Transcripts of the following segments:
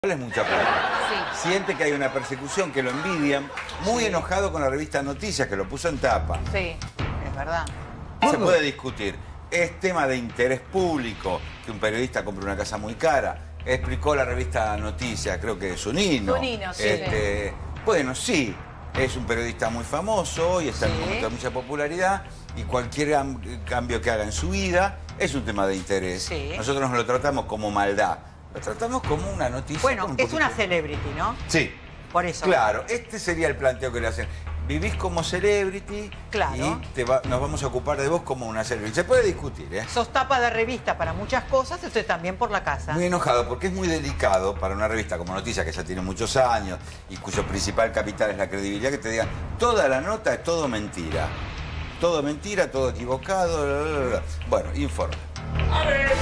Es mucha plata. Sí. Siente que hay una persecución, que lo envidian, muy enojado con la revista Noticias, que lo puso en tapa. Sí, es verdad. Se puede discutir. Es tema de interés público que un periodista compre una casa muy cara. Explicó la revista Noticias, creo que Zunino. Zunino, sí. Bueno, sí, es un periodista muy famoso y está en un momento de mucha popularidad, y cualquier cambio que haga en su vida es un tema de interés. Sí. Nosotros no lo tratamos como maldad. Lo tratamos como una noticia. Bueno, es una celebrity, ¿no? Sí. Por eso. Claro, este sería el planteo que le hacen. Vivís como celebrity, claro, y nos vamos a ocupar de vos como una celebrity. Se puede discutir, ¿eh? Sos tapa de revista para muchas cosas, usted también por la casa. Muy enojado, porque es muy delicado para una revista como Noticias, que ya tiene muchos años y cuyo principal capital es la credibilidad, que te digan, toda la nota es todo mentira. Todo mentira, todo equivocado, bla, bla, bla. Bueno, informe. A ver.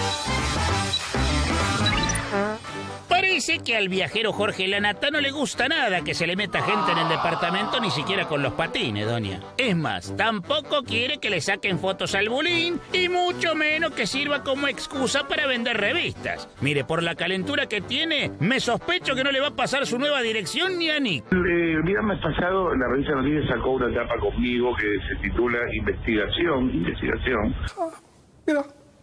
Parece que al viajero Jorge Lanata no le gusta nada que se le meta gente en el departamento, ni siquiera con los patines, doña. Es más, tampoco quiere que le saquen fotos al bulín y mucho menos que sirva como excusa para vender revistas. Mire, por la calentura que tiene, me sospecho que no le va a pasar su nueva dirección ni a Nick. El viernes pasado la revista Noticias sacó una etapa conmigo que se titula Investigación. Mira.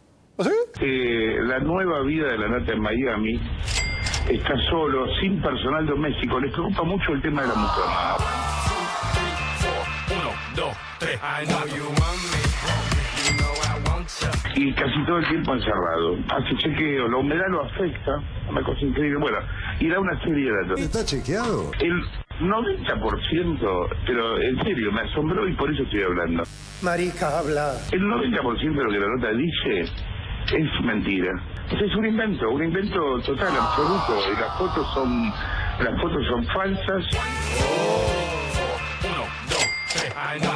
La nueva vida de la nata en Miami. Está solo, sin personal doméstico. Les preocupa mucho el tema de la mujer. 1, 2, 3. Y casi todo el tiempo encerrado. Hace chequeo, la humedad lo afecta. Una cosa increíble. Bueno, y da una serie de datos. ¿Está chequeado? El 90%, pero en serio, me asombró y por eso estoy hablando. Marica, habla. El 90% de lo que la nota dice es mentira. O sea, es un invento total, absoluto. Y las fotos son falsas. 1, 2, 3.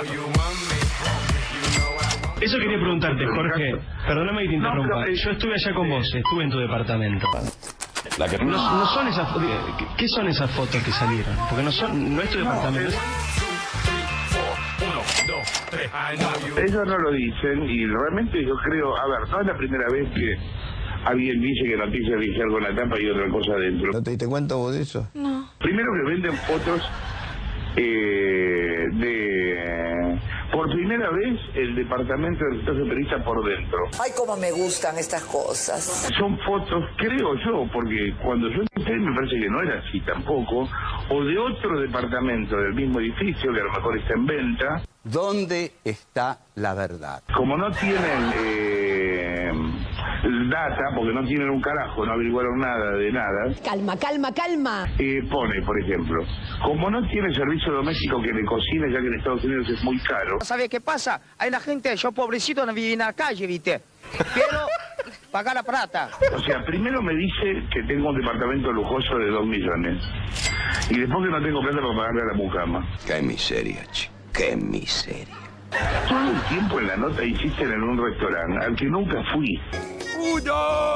Eso quería preguntarte, Jorge. Perdóname que te interrumpa. Yo estuve allá con vos, estuve en tu departamento. No son esas. ¿Qué son esas fotos que salieron? Porque no es tu departamento. 1, 2, 3. Ellos no lo dicen y realmente yo creo, a ver, no es la primera vez que alguien dice que Noticias dice algo en la tapa y otra cosa adentro. ¿No te diste cuenta vos de eso? No. Primero que venden fotos por primera vez el departamento de registro periodista por dentro. Ay, cómo me gustan estas cosas. Son fotos, creo yo, porque cuando yo entré me parece que no era así tampoco, o de otro departamento del mismo edificio que a lo mejor está en venta. ¿Dónde está la verdad? Como no tienen data, porque no tienen un carajo, no averiguaron nada de nada. Calma. Pone, por ejemplo, como no tiene servicio doméstico que le cocine, ya que en Estados Unidos es muy caro. ¿Sabe qué pasa? Hay la gente, yo pobrecito no viví en la calle, ¿viste? Pero pagar la plata. O sea, primero me dice que tengo un departamento lujoso de 2 millones. Y después que no tengo plata para pagarle a la mucama. Qué miseria, chico. Qué miseria. Todo el tiempo en la nota insisten en un restaurante al que nunca fui. ¡Mucho!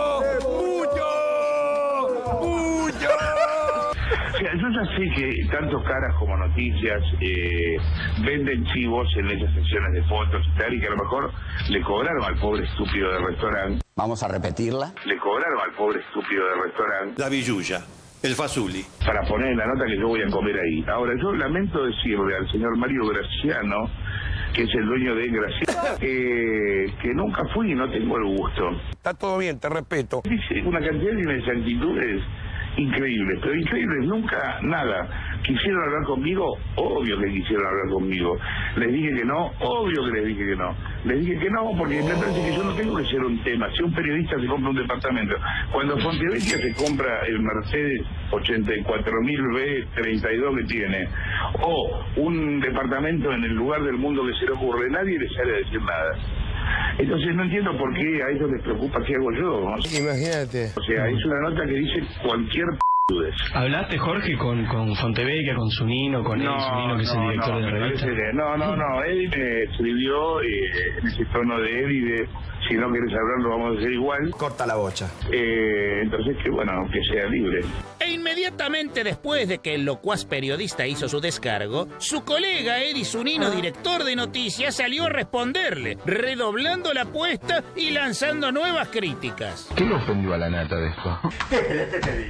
O sea, yo ya sé que tanto Caras como Noticias venden chivos en esas secciones de fotos y tal, y que a lo mejor le cobraron al pobre estúpido del restaurante. Vamos a repetirla. Le cobraron al pobre estúpido del restaurante. La billulla, el fazuli. Para poner en la nota que yo voy a comer ahí. Ahora, yo lamento decirle al señor Mario Graciano, que es el dueño de Graciano, que nunca fui y no tengo el gusto. Está todo bien, te respeto. Dice una cantidad de inexactitudes increíbles, pero increíbles, nunca nada. ¿Quisieron hablar conmigo? Obvio que quisieron hablar conmigo. ¿Les dije que no? Obvio que les dije que no. Les dije que no porque me parece que yo no tengo que ser un tema. Si un periodista se compra un departamento, cuando Fontevecchia se compra el Mercedes 84.000 B32 que tiene, o un departamento en el lugar del mundo que se le ocurre, nadie le sale a decir nada. Entonces no entiendo por qué a ellos les preocupa qué hago yo. Imagínate. O sea, es una nota que dice cualquier p***udez. ¿Hablaste, Jorge, con Fontevecchia, con Zunino, con Eddie Zunino, que es el director de la revista? No, Eddie me escribió en ese tono de Eddie de si no quieres hablar lo vamos a hacer igual. Corta la bocha. Entonces que bueno, que sea libre. E inmediatamente después de que el locuaz periodista hizo su descargo, su colega Eddie Zunino, director de Noticias, salió a responderle, redoblando la apuesta y lanzando nuevas críticas. ¿Qué le ofendió a la nata de esto? ¿Qué querés que te diga?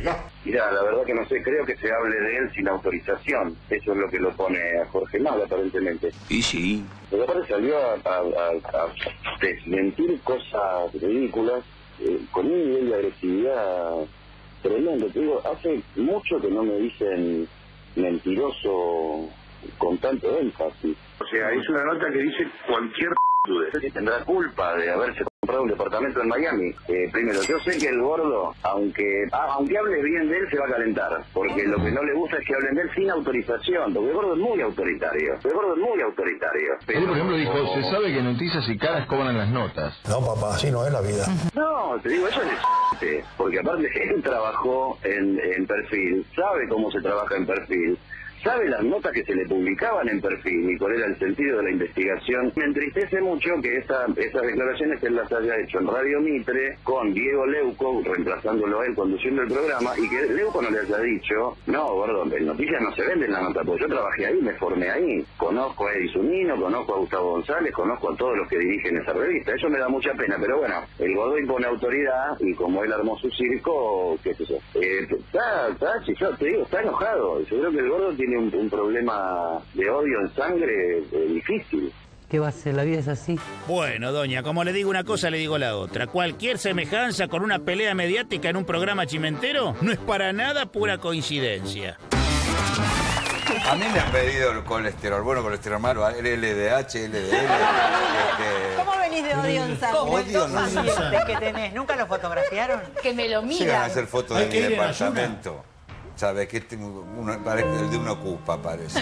Mirá, la verdad que no sé, creo que se hable de él sin autorización. Eso es lo que lo pone a Jorge Mal, aparentemente. Y sí. Porque aparte salió a desmentir cosas ridículas con un nivel de agresividad tremendo. Te digo, hace mucho que no me dicen mentiroso con tanto énfasis. O sea, es una nota que dice cualquier que tendrá culpa de haberse comprado un departamento en Miami. Primero, yo sé que el gordo, aunque hable bien de él, se va a calentar, porque lo que no le gusta es que hablen de él sin autorización, porque el gordo es muy autoritario. El gordo es muy autoritario. Él, por ejemplo, dijo, se sabe que Noticias y Caras cobran las notas. No, papá, así no es la vida. No, te digo, eso es porque aparte él trabajó en Perfil, sabe cómo se trabaja en Perfil, sabe las notas que se le publicaban en Perfil y cuál era el sentido de la investigación. Me entristece mucho que esas declaraciones él las haya hecho en Radio Mitre con Diego Leuco, reemplazándolo a él conduciendo el programa, y que Leuco no le haya dicho, no, gordo, en Noticias no se venden las notas, porque yo trabajé ahí, me formé ahí, conozco a Edison Nino, conozco a Gustavo González, conozco a todos los que dirigen esa revista. Eso me da mucha pena, pero bueno, el gordo impone autoridad y como él armó su circo, qué sé yo, si yo te digo, está enojado. Yo creo que el gordo tiene un problema de odio en sangre difícil. ¿Qué va a ser? La vida es así. Bueno, doña, como le digo una cosa, le digo la otra. Cualquier semejanza con una pelea mediática en un programa chimentero no es para nada pura coincidencia. A mí me han pedido el colesterol bueno, colesterol malo, LDH, LDL. ¿Cómo venís de odio en sangre? Odio, no sé. ¿Que tenés? ¿Nunca lo fotografiaron? Que me lo Llegan a miran. hacer fotos de mi departamento. ¿Sabes? Que el de uno ocupa, parece.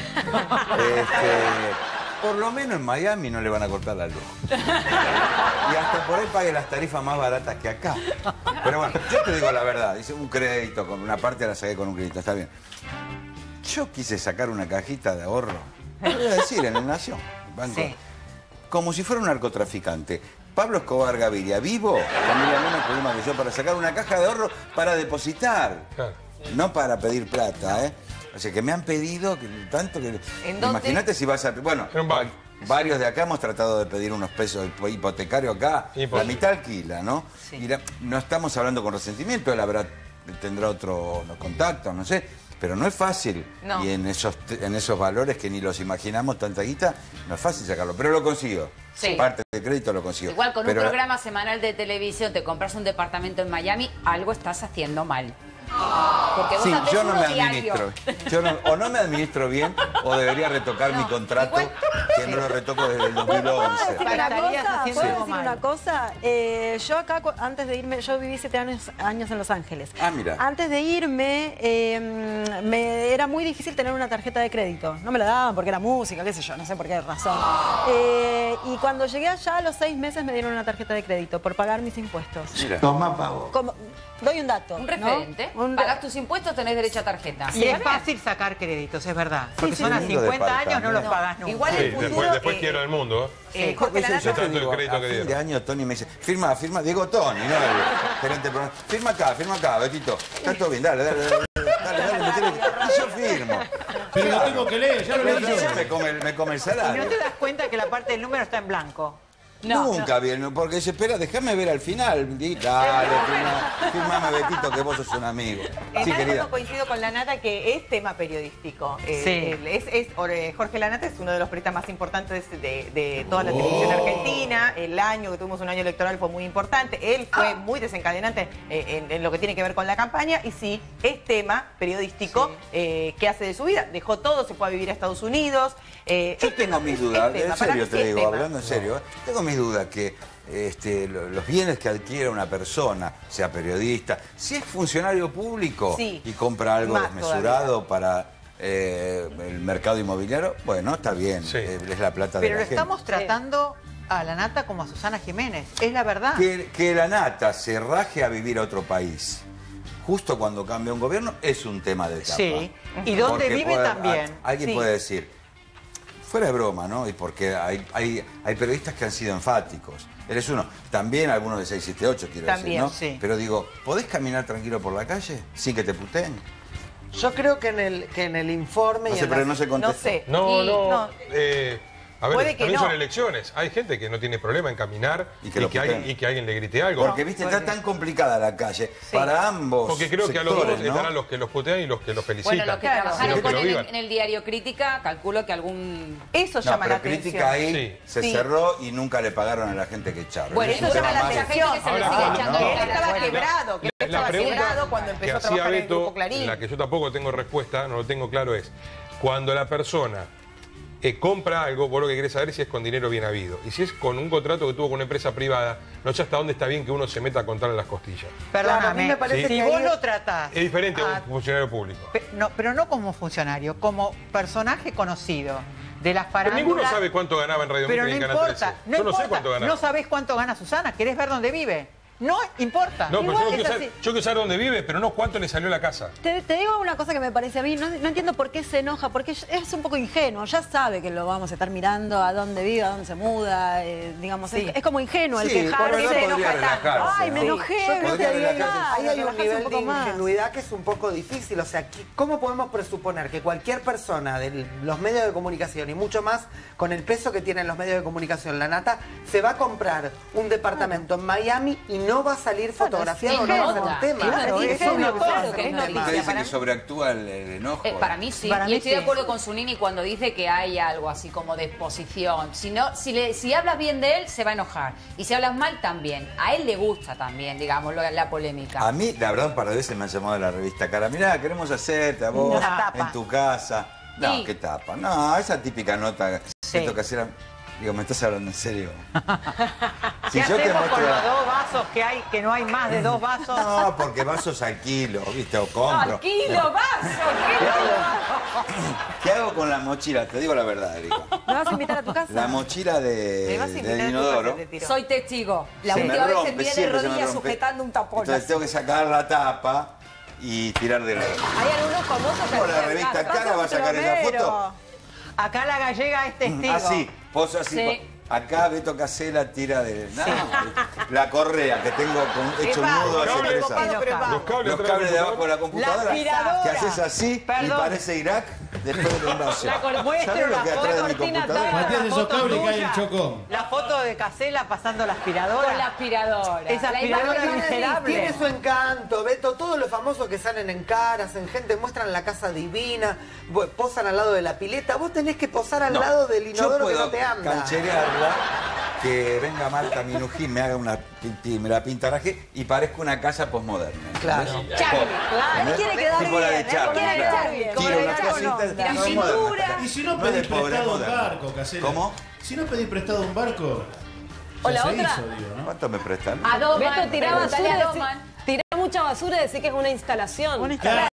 Por lo menos en Miami no le van a cortar la luz. Y hasta por ahí pague las tarifas más baratas que acá. Pero bueno, yo te digo la verdad. Dice un crédito, con una parte la saqué con un crédito, está bien. Yo quise sacar una cajita de ahorro. Lo voy a decir, en el Nación. Banco. Sí. Como si fuera un narcotraficante. Pablo Escobar Gaviria, vivo, familia menos problema que yo, para sacar una caja de ahorro para depositar. Claro. No para pedir plata, ¿eh? O sea, que me han pedido tanto que... Imagínate si vas a... Bueno, varios de acá hemos tratado de pedir unos pesos hipotecarios acá. La mitad alquila, ¿no? Sí. Y no estamos hablando con resentimiento, él tendrá otro contacto, no sé. Pero no es fácil. No. Y en esos valores que ni los imaginamos, tanta guita, no es fácil sacarlo. Pero lo consigo. Sí. Parte del crédito lo consigo. Igual con un programa semanal de televisión te compras un departamento en Miami, algo estás haciendo mal. Porque vos yo no me administro. O no me administro bien, o debería retocar mi contrato, que no lo retoco desde el 2011. ¿Puedo decir una cosa? Yo acá, antes de irme, yo viví 7 años en Los Ángeles. Ah, mira. Antes de irme, me era muy difícil tener una tarjeta de crédito. No me la daban porque era música, qué sé yo, no sé por qué razón. Y cuando llegué allá, a los 6 meses me dieron una tarjeta de crédito por pagar mis impuestos. Mira. Toma, pavo. Doy un dato. Un referente. ¿No? Pagás tus impuestos, tenés derecho a tarjeta. Y es fácil sacar créditos, es verdad. Porque son a 50 años, no los pagas nunca. Igual el futuro... Después quiero el mundo. Jorge Lanata... Yo tanto el crédito que dieron. De año Tony me dice, firma, Diego Tony, ¿no? El gerente de programa. Firma acá, Betito. Está todo bien, dale, metele. Y yo firmo. Pero lo tengo que leer, ya lo leí yo. Me come el salario. Y no te das cuenta que la parte del número está en blanco. Nunca bien, porque dice, espera, déjame ver al final. Dale, firmame, Betito, que vos sos un amigo. En algo coincido con Lanata que es tema periodístico. Jorge Lanata es uno de los periodistas más importantes de toda la televisión argentina. El año que tuvimos un año electoral fue muy importante. Él fue muy desencadenante en lo que tiene que ver con la campaña. Y sí, es tema periodístico que hace de su vida. Dejó todo, se fue a vivir a Estados Unidos. Yo tengo mis dudas, en serio te digo, hablando en serio, tengo mis dudas que los bienes que adquiere una persona, sea periodista, si es funcionario público y compra algo desmesurado para el mercado inmobiliario, bueno, está bien, es la plata de la gente. Pero lo estamos tratando a Lanata como a Susana Jiménez, es la verdad. Que Lanata se raje a vivir a otro país justo cuando cambia un gobierno es un tema de etapa. Sí, y donde vive también. Alguien puede decir... Fuera de broma, ¿no? Y porque hay periodistas que han sido enfáticos. Eres uno. También algunos de 678, quiero decir, ¿no? Sí. Pero digo, ¿podés caminar tranquilo por la calle sin que te puteen? Yo creo que en el informe... No sé, pero no se contestó. No sé. No. A ver, Puede que también no. son elecciones. Hay gente que no tiene problema en caminar y que alguien le grite algo. Porque, viste, está tan complicada la calle. Para ambos Porque creo que a los sectores, dos ¿no? estarán los que los putean y los que los felicitan. Bueno, los que trabajaron con él en el diario Crítica, calculo que algún... Eso llama la atención. Crítica ahí se cerró y nunca le pagaron a la gente que echaron. Bueno, eso llama la atención. Que se le sigue echando Él estaba quebrado, que él estaba quebrado cuando empezó a trabajar en el Grupo Clarín. La que yo tampoco tengo respuesta, no lo tengo claro, es cuando la persona compra algo, vos lo que querés saber es si es con dinero bien habido. Y si es con un contrato que tuvo con una empresa privada, no sé hasta dónde está bien que uno se meta a contarle las costillas. Perdóname, a mí me parece si que vos ahí lo tratás... Es diferente a un funcionario público. Pero no como funcionario, como personaje conocido de las Pero farándulas. ninguno sabe cuánto ganaba en Radio Pero Mitre y no en Canal importa, 13. Yo no sé cuánto ganaba. No sabés cuánto gana Susana, ¿querés ver dónde vive? No importa. No, pero Igual yo es así. quiero saber dónde vive, pero no cuánto le salió la casa. Te digo una cosa que me parece a mí, no entiendo por qué se enoja, porque es un poco ingenuo, ya sabe que lo vamos a estar mirando a dónde vive, a dónde se muda, digamos, es como ingenuo el quejarse. Se enoja tanto. Ay, me enojé, ahí hay un nivel de ingenuidad que es un poco difícil, o sea, ¿cómo podemos presuponer que cualquier persona de los medios de comunicación y mucho más con el peso que tienen los medios de comunicación, la nata, se va a comprar un departamento en Miami y no va a salir fotografiado, no va a ser un tema? Claro, es obvio que va a ser un tema. ¿Usted dice que sobreactúa el enojo? Para mí sí, y estoy de acuerdo con Zunini cuando dice que hay algo así como de exposición. Si hablas bien de él, se va a enojar. Y si hablas mal, también. A él le gusta también, digamos, la polémica. A mí, la verdad, un par de veces me han llamado de la revista Cara. Mirá, queremos hacerte a vos, en tu casa. No, Sí. qué tapa. No, esa típica nota que toca hacer... Digo, ¿me estás hablando en serio? Si ¿Qué yo te hacemos muestro con la- los 2 vasos que hay, que no hay más de 2 vasos? No, porque vasos al kilo, ¿viste? O compro. ¡Al kilo, vaso! ¿Qué hago con la mochila? Te digo la verdad, Erika. ¿Me vas a invitar a tu casa? La mochila del inodoro. Soy testigo. La Se me última vez rompe, te vi de siempre se me rodillas rompe. sujetando un tapón. Entonces tengo que sacar la tapa y tirar de la... Hay algunos famosos que... ¿Cómo la revista Cara va a sacar esa foto? Acá la gallega es testigo. Así, poso así. Sí. Acá Beto Casella tira de... No, la correa que tengo hecho un nudo hace 3 años. Los cables de abajo de la computadora. La aspiradora. Que haces así y Perdón. parece Irak después de la invasión. Muestra ¿Sabés lo una que hay atrás de mi computadora? Matías, de esos cables que hay en Chocón. La foto de Casella pasando la aspiradora. Con la aspiradora. Esa La aspiradora imagen miserable. Tiene su encanto, Beto. Todos los famosos que salen en Caras, en gente, muestran la casa divina, posan al lado de la pileta. Vos tenés que posar al lado del inodoro que no te anda. Cancherearla, que venga Marta Minujín, me haga me la pintaraje y parezca una casa posmoderna. Claro. Claro, él quiere quedar Tipo la de bien, Charlie, quiere claro. quedar bien. Tiro una cosita, Tiran no es pintura. moderna. Y si no No es de pedís pobre, es prestado un moderna. barco, Casella. ¿Cómo? Si no pedís prestado un barco, O ya la se otra. hizo, digo, ¿no? ¿Cuánto me prestan? A Doman. Beto, tirá Pregúntale a basura, Doman. tirá mucha basura y decir que es una instalación. Claro.